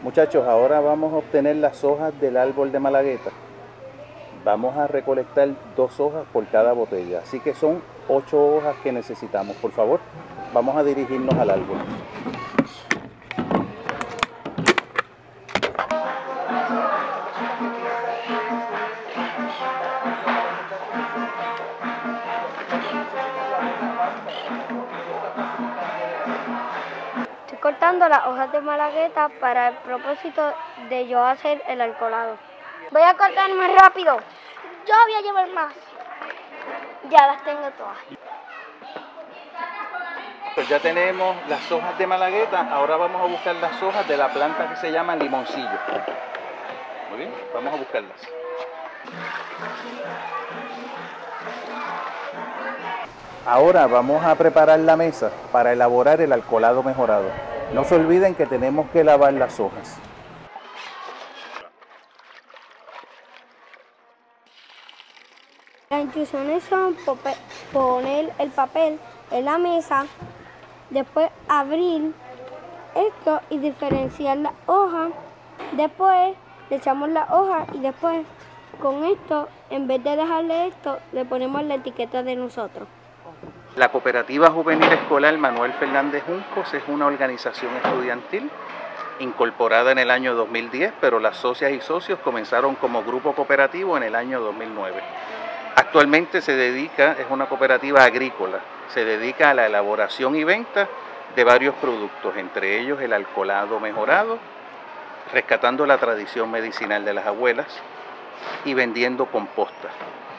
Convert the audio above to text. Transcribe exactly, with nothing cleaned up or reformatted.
Muchachos, ahora vamos a obtener las hojas del árbol de Malagueta. Vamos a recolectar dos hojas por cada botella, así que son ocho hojas que necesitamos. Por favor, vamos a dirigirnos al árbol. Estoy cortando las hojas de Malagueta para el propósito de yo hacer el alcoholado. Voy a cortar más rápido. Yo voy a llevar más. Ya las tengo todas. Pues ya tenemos las hojas de Malagueta, ahora vamos a buscar las hojas de la planta que se llama limoncillo. Muy bien, vamos a buscarlas. Ahora vamos a preparar la mesa para elaborar el alcoholado mejorado. No se olviden que tenemos que lavar las hojas. Las instrucciones son poner el papel en la mesa, después abrir esto y diferenciar las hojas, después le echamos la hoja y después con esto, en vez de dejarle esto, le ponemos la etiqueta de nosotros. La Cooperativa Juvenil Escolar Manuel Fernández Juncos es una organización estudiantil incorporada en el año dos mil diez, pero las socias y socios comenzaron como grupo cooperativo en el año dos mil nueve. Actualmente se dedica, es una cooperativa agrícola, se dedica a la elaboración y venta de varios productos, entre ellos el alcoholado mejorado, rescatando la tradición medicinal de las abuelas y vendiendo composta.